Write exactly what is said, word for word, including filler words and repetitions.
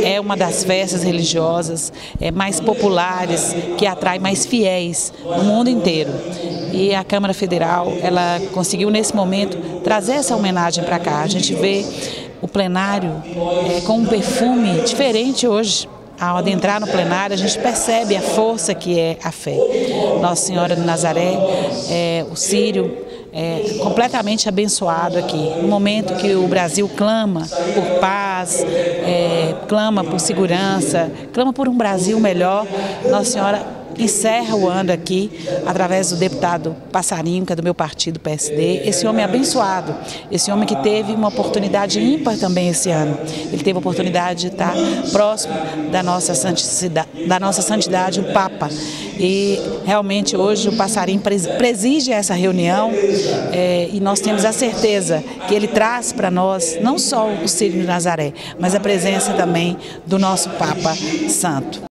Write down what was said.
é uma das festas religiosas é, mais populares, que atrai mais fiéis no mundo inteiro. E a Câmara Federal, ela conseguiu nesse momento trazer essa homenagem para cá. A gente vê o plenário é, com um perfume diferente hoje. Ao adentrar no plenário, a gente percebe a força que é a fé. Nossa Senhora de Nazaré, é, o Círio, é completamente abençoado aqui. No momento que o Brasil clama por paz, é, clama por segurança, clama por um Brasil melhor, Nossa Senhora encerra o ano aqui, através do deputado Passarinho, que é do meu partido, P S D, esse homem abençoado, esse homem que teve uma oportunidade ímpar também esse ano. Ele teve a oportunidade de estar próximo da nossa santidade, da nossa santidade, o Papa. E realmente hoje o Passarinho preside essa reunião é, e nós temos a certeza que ele traz para nós não só o Círio de Nazaré, mas a presença também do nosso Papa Santo.